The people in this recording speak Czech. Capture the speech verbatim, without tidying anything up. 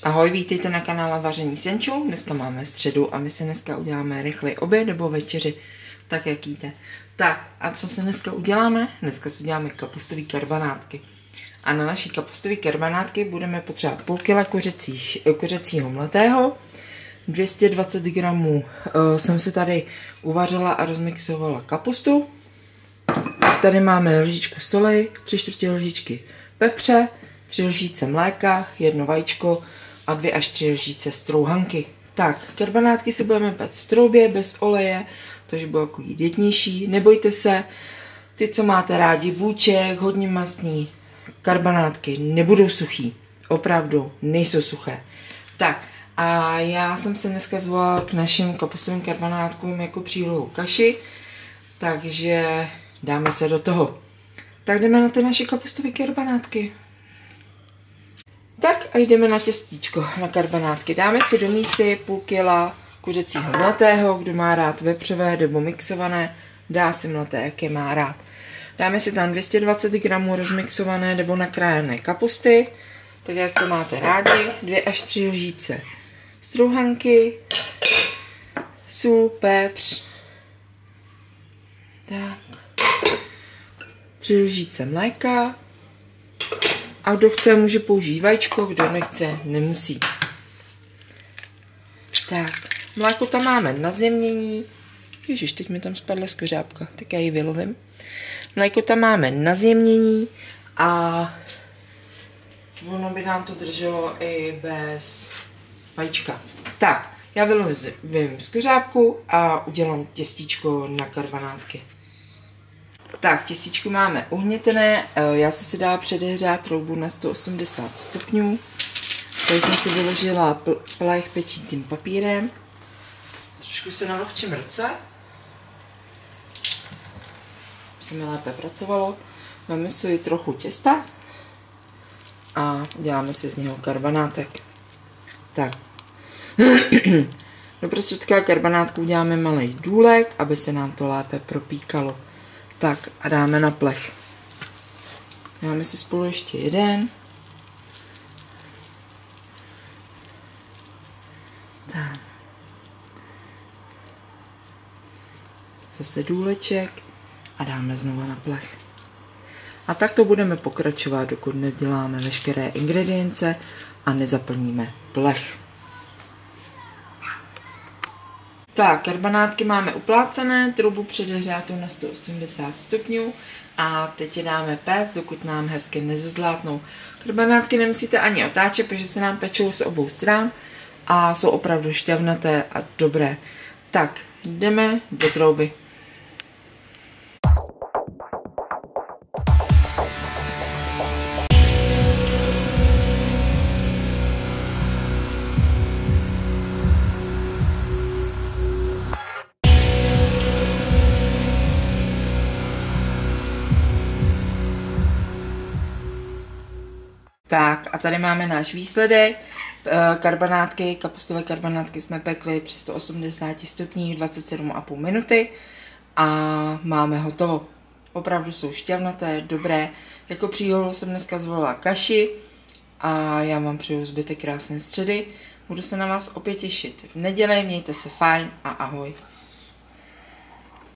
Ahoj, vítejte na kanále Vaření s Jančou. Dneska máme středu a my si dneska uděláme rychlý oběd nebo večeři, tak jak jíte. Tak a co se dneska uděláme? Dneska si uděláme kapustové karbanátky. A na naší kapustové karbanátky budeme potřebovat půl kila kuřecích, kuřecího mletého, dvě stě dvacet gramů uh, jsem si tady uvařila a rozmixovala kapustu. Tady máme lžičku soli, tři čtvrtě lžičky pepře, tři lžíce mléka, jedno vajíčko a dvě až tři lžíce strouhanky. Tak, karbanátky si budeme péct v troubě, bez oleje, takže budou jako jedinější. Nebojte se, ty, co máte rádi bůček, hodně masný, karbanátky nebudou suchý. Opravdu, nejsou suché. Tak, a já jsem se dneska zvolila k našim kapustovým karbanátkům jako přílohu kaši, takže dáme se do toho. Tak jdeme na ty naše kapustové karbanátky. Tak a jdeme na těstíčko, na karbanátky. Dáme si do mísy půl kila kuřecího mletého, kdo má rád vepřové nebo mixované, dá si mleté, jaké má rád. Dáme si tam dvě stě dvacet gramů rozmixované nebo nakrájené kapusty, tak jak to máte rádi, dvě až tři lžíce strouhanky, sůl, pepř, tak, tři lžíce mléka. A kdo chce, může použít vajíčko, kdo nechce, nemusí. Tak, mléko tam máme na zjemnění. Ježiš, teď mi tam spadla skořápka, tak já ji vylovím. Mléko tam máme na zjemnění a ono by nám to drželo i bez vajíčka. Tak, já vylovím skořápku a udělám těstíčko na karbanátky. Tak, těstíčko máme uhnětené, já jsem si dala předehřát troubu na sto osmdesát stupňů. Tady jsem si vyložila plech pečícím papírem. Trošku se navlhčím ruce, aby se mi lépe pracovalo. Máme si trochu těsta a děláme si z něho karbanátek. Tak, do prostředka karbanátku uděláme malý důlek, aby se nám to lépe propíkalo. Tak a dáme na plech. Dáme si spolu ještě jeden. Tak. Zase důleček a dáme znova na plech. A tak to budeme pokračovat, dokud nezděláme veškeré ingredience a nezaplníme plech. Tak, karbanátky máme uplácené, troubu předehřátou na sto osmdesát stupňů a teď je dáme péct, dokud nám hezky nezezlátnou. Karbanátky nemusíte ani otáčet, protože se nám pečou z obou stran a jsou opravdu šťavnaté a dobré. Tak, jdeme do trouby. Tak a tady máme náš výsledek. Karbanátky, kapustové karbanátky jsme pekli při sto osmdesáti stupních dvacet sedm a půl minuty a máme hotovo. Opravdu jsou šťavnaté, dobré. Jako přílohu jsem dneska zvolila kaši a já vám přeju zbytek krásné středy. Budu se na vás opět těšit v neděli, mějte se fajn a ahoj.